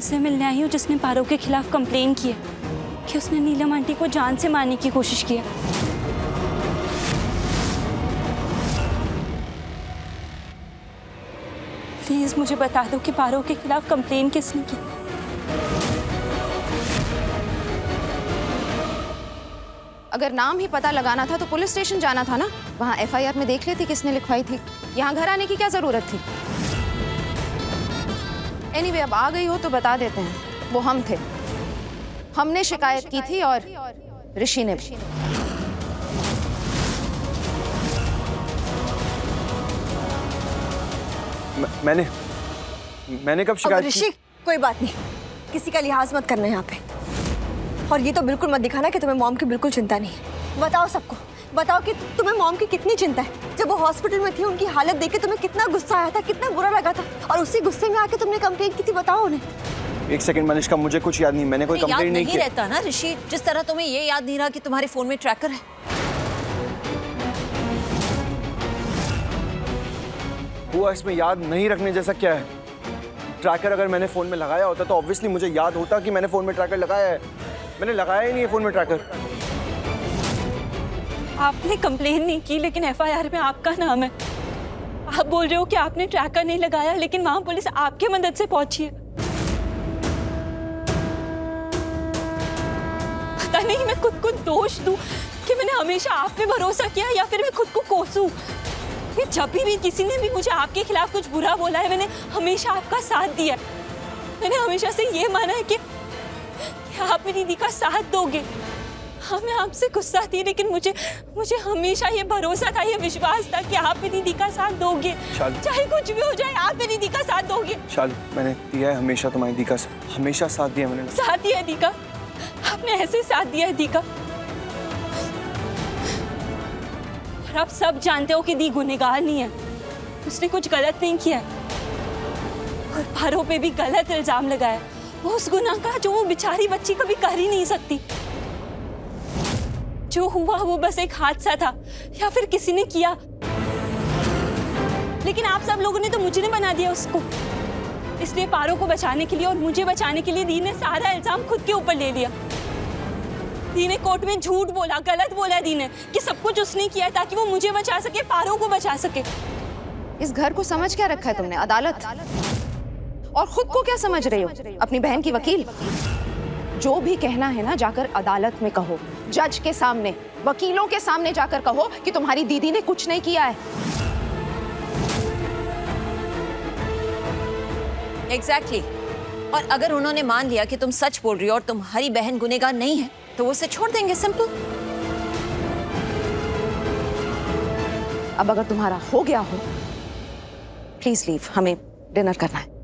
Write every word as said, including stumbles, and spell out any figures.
उनसे मिलने आई हूँ जिसने पारो के खिलाफ कंप्लेन की है कि उसने नीलम आंटी को जान से मारने की कोशिश की है। प्लीज मुझे बता दो कि पारो के खिलाफ कंप्लेन किसने की। अगर नाम ही पता लगाना था तो पुलिस स्टेशन जाना था ना, वहाँ एफ आई आर में देख लेती किसने लिखवाई थी। यहाँ घर आने की क्या जरूरत थी? एनीवे, अब आ गई हो तो बता देते हैं, वो हम थे। हमने शिकायत की थी और ऋषि ने भी। मैंने मैंने कब शिकायत की? ऋषि, कोई बात नहीं, किसी का लिहाज मत करना यहाँ पे। और ये तो बिल्कुल मत दिखाना कि तुम्हें मॉम की बिल्कुल चिंता नहीं है। बताओ सबको, बताओ कि तुम्हें मॉम की कितनी चिंता है। जब वो हॉस्पिटल में थी, उनकी हालत देख के तुम्हें कितना गुस्सा आया था, कितना बुरा लगा था, और उसी गुस्से में आके तुमने कंप्लेंट की थी। बताओ उन्हें। एक सेकंड मनीषा, मुझे कुछ याद नहीं, मैंने कोई कंप्लेंट नहीं की। रहता ना ऋषि, जिस तरह तुम्हें ये याद नहीं रहा कि तुम्हारे फोन में ट्रैकर है। हुआ इसमें याद नहीं रखने जैसा क्या है? ट्रैकर अगर मैंने फोन में लगाया होता तो ऑब्वियसली मुझे याद होता कि मैंने फोन में ट्रैकर लगाया है। मैंने लगाया ही नहीं है फोन में ट्रैकर। आपने कंप्लेन नहीं की, लेकिन एफ आई आर में आपका नाम है। आप बोल रहे हो कि आपने ट्रैकर नहीं लगाया, लेकिन वहां पुलिस आपके मदद से पहुंची है। पता नहीं मैं खुद को दोष दूं कि मैंने हमेशा आप पे भरोसा किया, या फिर मैं खुद को कोसूं कि जब भी, भी किसी ने भी मुझे आपके खिलाफ कुछ बुरा बोला है, मैंने हमेशा आपका साथ दिया। मैंने हमेशा से ये माना है कि, कि आप मेरी दी का साथ दोगे। हाँ, मैं आपसे गुस्सा थी, लेकिन मुझे मुझे हमेशा ये भरोसा था, ये विश्वास था कि आप मेरी दी का साथ दोगे। चाहे कुछ भी हो जाए, आप मेरी दी का साथ दोगे। शालू, मैंने दिया है हमेशा तुम्हारी दी का, हमेशा साथ दिया मैंने। साथ दिया है दी का? आपने ऐसे साथ दिया है दी का? और आप सब जानते हो कि दी गुनहगार नहीं है, उसने कुछ गलत नहीं किया है। और पारो पे भी गलत इल्जाम लगाया, वो उस गुनाह का जो वो बेचारी बच्ची कभी कर ही नहीं सकती। जो हुआ वो बस एक हादसा था, या फिर किसी ने किया, लेकिन आप सब लोगों ने तो मुझे बना दिया उसको। इसलिए पारो को बचाने के लिए और मुझे बचाने के लिए दी ने सारा इल्जाम खुद के ऊपर ले लिया। दी ने कोर्ट में झूठ बोला, गलत बोला दी ने कि सब कुछ उसने किया ताकि वो मुझे बचा सके, पारो को बचा सके। इस घर को समझ क्या रखा है तुमने? अदालत। और खुद को क्या समझ रही हो? अपनी बहन की वकील। जो भी कहना है ना, जाकर अदालत में कहो, जज के सामने, वकीलों के सामने जाकर कहो कि तुम्हारी दीदी ने कुछ नहीं किया है। Exactly exactly. और अगर उन्होंने मान लिया कि तुम सच बोल रही हो और तुम्हारी बहन गुनहगार नहीं है, तो वो उसे छोड़ देंगे, सिंपल। अब अगर तुम्हारा हो गया हो, प्लीज लीव, हमें डिनर करना है।